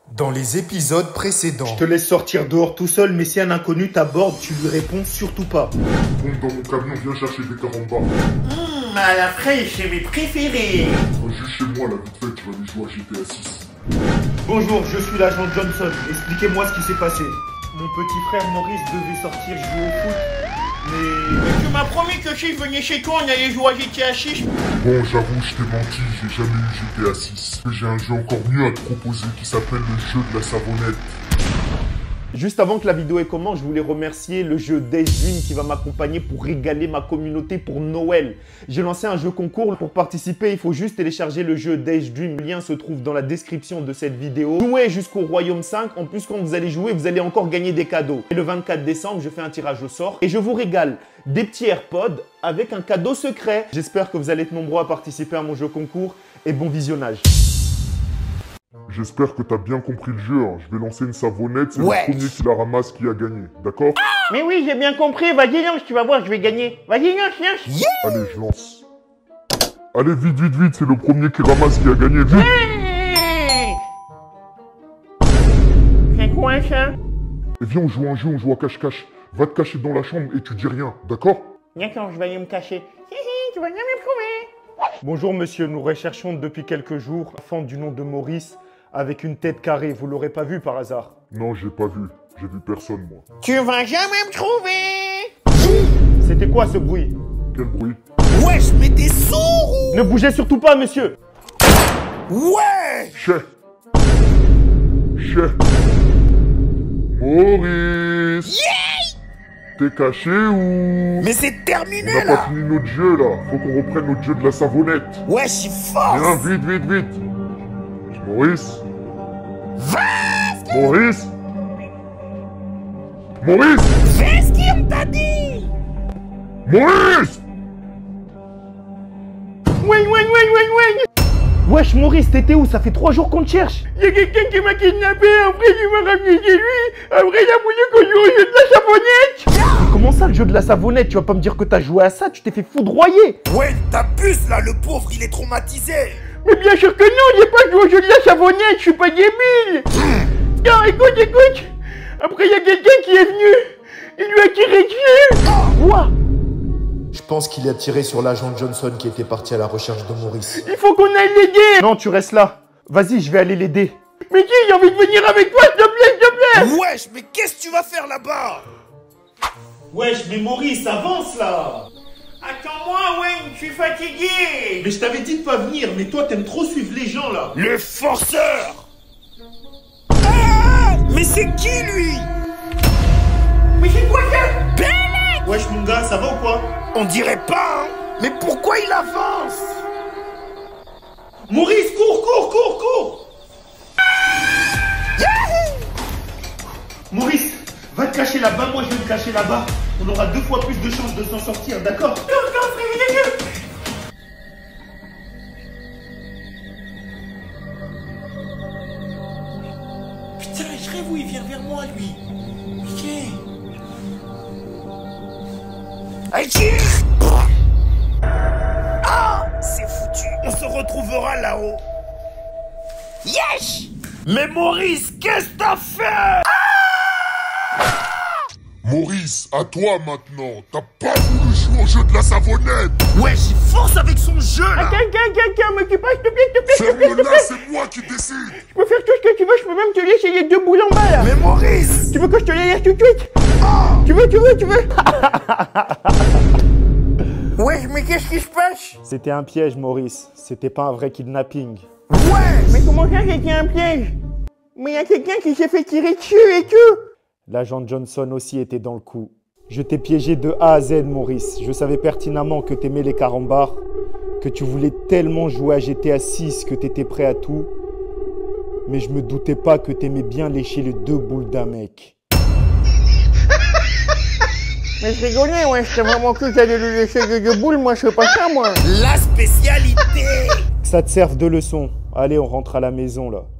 Dans les épisodes précédents. Je te laisse sortir dehors tout seul, mais si un inconnu t'aborde, tu lui réponds surtout pas. Monte dans mon camion, viens chercher des carambars. À la fraîche, c'est mes préférés. Juste chez moi, là, vite fait, tu vas aller jouer à GTA 6. Bonjour, je suis l'agent Johnson. Expliquez-moi ce qui s'est passé. Mon petit frère Maurice devait sortir jouer au foot, mais... Tu m'as promis que si je venais chez toi, on allait jouer à GTA 6. Bon, j'avoue, je t'ai menti, j'ai jamais eu GTA 6. J'ai un jeu encore mieux à te proposer qui s'appelle le jeu de la savonnette. Juste avant que la vidéo commence, je voulais remercier le jeu Days Dream qui va m'accompagner pour régaler ma communauté pour Noël. J'ai lancé un jeu concours. Pour participer, il faut juste télécharger le jeu Days Dream. Le lien se trouve dans la description de cette vidéo. Jouez jusqu'au Royaume 5. En plus, quand vous allez jouer, vous allez encore gagner des cadeaux. Et le 24 décembre, je fais un tirage au sort et je vous régale des petits AirPods avec un cadeau secret. J'espère que vous allez être nombreux à participer à mon jeu concours et bon visionnage. J'espère que t'as bien compris le jeu, hein. Je vais lancer une savonnette, c'est le premier qui la ramasse qui a gagné, d'accord? Mais oui, j'ai bien compris. Vas-y, lance, tu vas voir, je vais gagner. Vas-y, lance. Allez, je lance. Allez, vite, c'est le premier qui ramasse qui a gagné, vite! C'est quoi ça? Et viens, on joue à un jeu, on joue à cache-cache. Va te cacher dans la chambre et tu dis rien, d'accord? D'accord, je vais aller me cacher. Tu vas jamais me trouver. Bonjour monsieur, nous recherchons depuis quelques jours un enfant du nom de Maurice avec une tête carrée. Vous l'aurez pas vu par hasard? Non, j'ai pas vu. J'ai vu personne, moi. Tu vas jamais me trouver. C'était quoi ce bruit? Quel bruit? Wesh, mais t'es sourd ou... Ne bougez surtout pas, monsieur! Ouais. Chef! Maurice! T'es caché ou... Mais c'est On terminé n'a pas fini notre jeu, là. Faut qu'on reprenne notre jeu de la savonnette. Ouais, je suis fort. Viens, vite! Maurice? Maurice? Fais ce qu'on t'a dit. Maurice! Ouais. Wesh Maurice, t'étais où? Ça fait 3 jours qu'on te cherche. Y'a quelqu'un qui m'a kidnappé, après il m'a ramené chez lui, après il a voulu qu'on joue au jeu de la savonnette. Mais comment ça le jeu de la savonnette? Tu vas pas me dire que t'as joué à ça? Tu t'es fait foudroyer. Ouais, t'abuses là, le pauvre, il est traumatisé. Mais bien sûr que non, j'ai pas joué au jeu de la savonnette, je suis pas débile. Non, écoute. Après il y a quelqu'un qui est venu, il lui a tiré dessus. Quoi? Je pense qu'il a tiré sur l'agent Johnson qui était parti à la recherche de Maurice. Il faut qu'on aille l'aider. Non, tu restes là. Vas-y, je vais aller l'aider. Mais qui, j'ai envie de venir avec toi, s'il te plaît. Wesh, mais qu'est-ce que tu vas faire là-bas? Wesh, mais Maurice, avance là. Attends-moi, Wayne, je suis fatigué. Mais je t'avais dit de pas venir, mais toi t'aimes trop suivre les gens là. Le forceur. Ah, mais c'est qui lui? Mais c'est quoi ça? Wesh mon gars, ça va ou quoi? On dirait pas, hein. Mais pourquoi il avance? Maurice, cours! Maurice, va te cacher là-bas, moi je vais me cacher là-bas. On aura 2 fois plus de chances de s'en sortir, d'accord? Putain, je rêve où il vient vers moi, lui. Ok. Ah, c'est foutu. On se retrouvera là-haut. Yesh. Mais Maurice, qu'est-ce que t'as fait? Maurice, à toi maintenant. T'as pas voulu jouer au jeu de la savonnette. Wesh, il force avec son jeu là. Quelqu'un, m'occupe pas, s'il te plaît. Ferme-le là, c'est moi qui décide. Je peux faire tout ce que tu veux, je peux même te laisser les 2 boules en bas là. Mais Maurice. Tu veux que je te les laisse tout de suite? Tu veux? Wesh, mais qu'est-ce qui se passe? C'était un piège Maurice, c'était pas un vrai kidnapping. Mais comment ça, c'était un piège? Mais y a quelqu'un qui s'est fait tirer dessus et tout. L'agent Johnson aussi était dans le coup. Je t'ai piégé de A à Z Maurice, je savais pertinemment que t'aimais les carambars, que tu voulais tellement jouer à GTA 6 que t'étais prêt à tout. Mais je me doutais pas que t'aimais bien lécher les 2 boules d'un mec. Mais je rigolais, ouais, j'étais vraiment cru que j'allais lui laisser les 2 boules, moi je fais pas ça, moi. La spécialité. Que ça te serve de leçon. Allez, on rentre à la maison là.